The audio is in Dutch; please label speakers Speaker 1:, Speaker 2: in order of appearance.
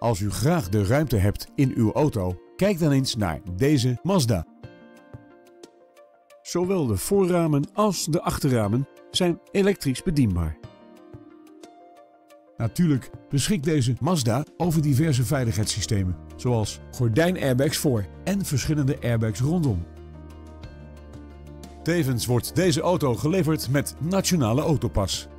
Speaker 1: Als u graag de ruimte hebt in uw auto, kijk dan eens naar deze Mazda. Zowel de voorramen als de achterramen zijn elektrisch bedienbaar. Natuurlijk beschikt deze Mazda over diverse veiligheidssystemen, zoals gordijnairbags voor en verschillende airbags rondom. Tevens wordt deze auto geleverd met Nationale Autopas.